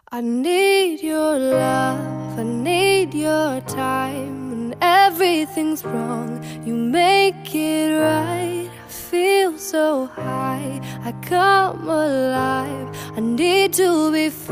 I need your love, I need your time. When everything's wrong, you make it right. I feel so high, I come alive. I need to be free.